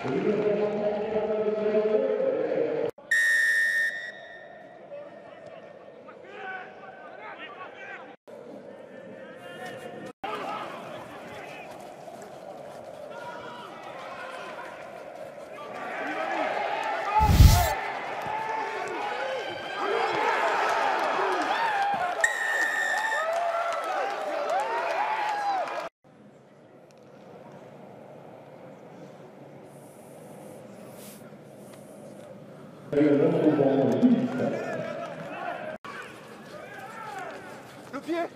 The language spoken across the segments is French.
Le pied.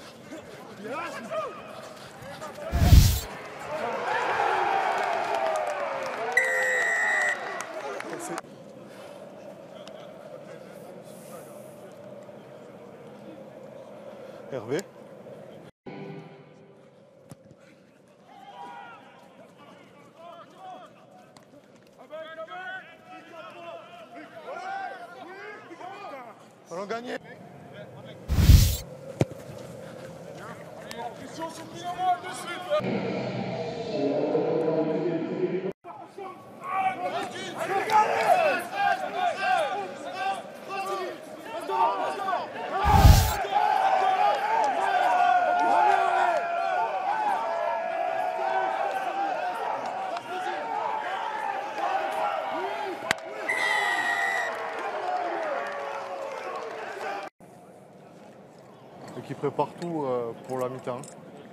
Hervé. Allons gagner. Et qui prépare tout pour la mi-temps.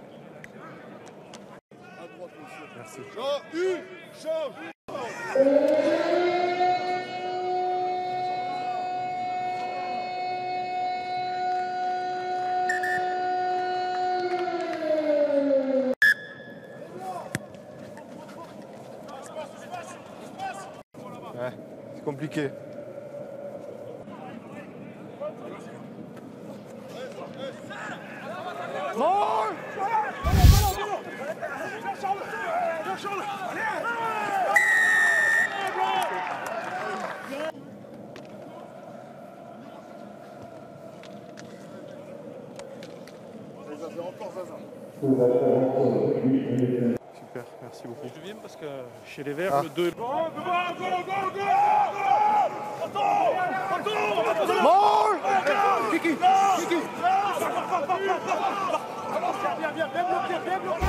Merci. Ouais, c'est compliqué. Super, merci beaucoup. Je viens parce que chez les Verts, le 2... Kiki. Bien bloqué.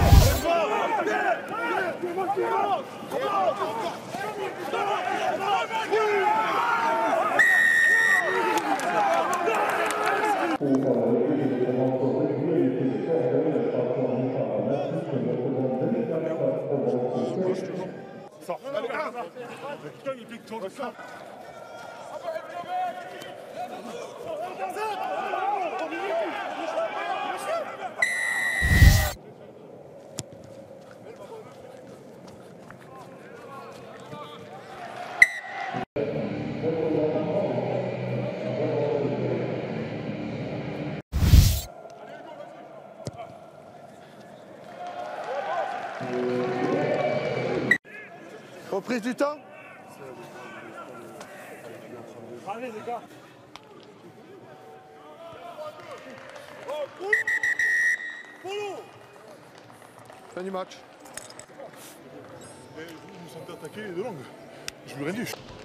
Reprise du temps. Allez les gars. Fin du match. Vous nous sentez attaquer les deux langues. Je veux rien dire.